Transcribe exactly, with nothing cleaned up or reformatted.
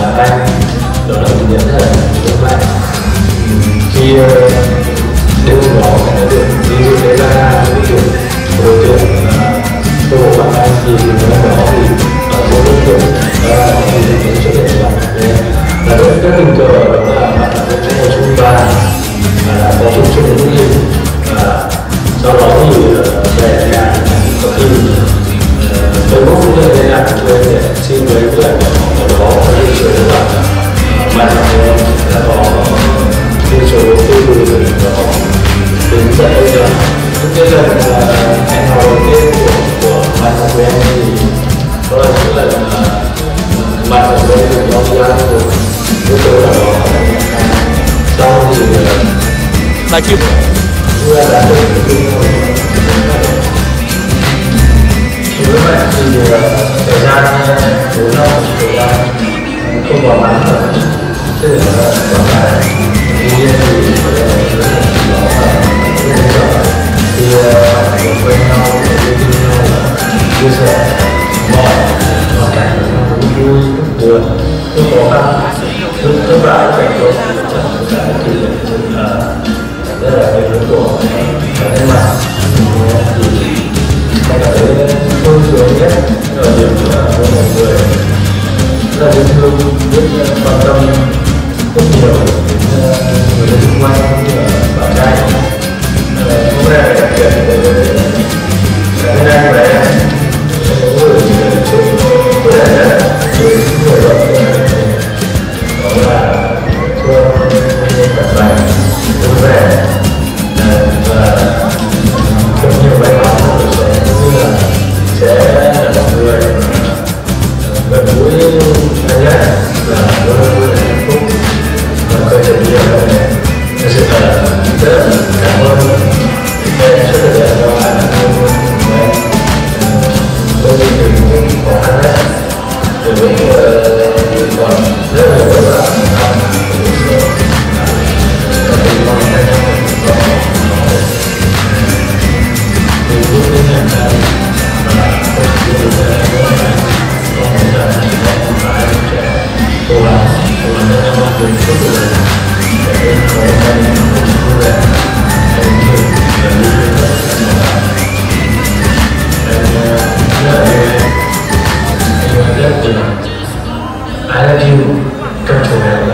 anh đó là mình nhận ra các bạn khi đêm đó phải được ví dụ đấy là ví dụ đối tượng tôi của bạn anh thì lúc đó thì ở một đối tượng là thì được xuất hiện là là rất rất tình cờ đó là bạn là một trong một trong ba là có chung chung với mình và sau đó thì về nhà có khi Facebook cũng như liên lạc với để xin với bức ảnh ở đó có địa chỉ là mặt là có cái số tiêu thụ của nó đến tận bây giờ. Những cái lần hẹn hò đầu tiên của của mặt của em thì đó là những lần mặt của em được nó ra của cái số là đó sau thì là chim như là đã được với bạn thì thời gian bốn năm thời gian không bỏ bán nữa, tức là còn lại tuy nhiên thì nó là thì bạn được quen nhau yêu thương nhau chia sẻ mọi hoàn cảnh cũng vui buồn rất khó khăn rất vất vả cảnh tốt thì rất là cái lớn của bản thân bạn thì cái cảm thấy vui sướng nhất ở điểm là mọi người rất là yêu thương, rất quan tâm rất nhiều đến người dân xung quanh cũng như là bạn trai. Hôm nay là đặc biệt là bên anh và em có người chụp có thể là người người đó đó là thương bạn bè vui vẻ và rất nhiều bài học của cuộc sống cũng như là sẽ là một người gần gũi anh nhất là luôn luôn là hạnh phúc và khởi sự nhiều hơn này. Thật sự là rất là cảm ơn em rất là đẹp cho bạn đã luôn luôn cùng em tôi đi từ những khó khăn nhất từ những còn rất là vất vả trong cuộc sống và tôi mong anh có từ lúc đến hiện tại và tôi chỉ được có một lần em và anh sẽ cố gắng cố gắng để em cùng suốt cuộc đời để em có em vui vẻ em nhiều gần như thế em rất là yêu em em rất tình I love you trong chủ đề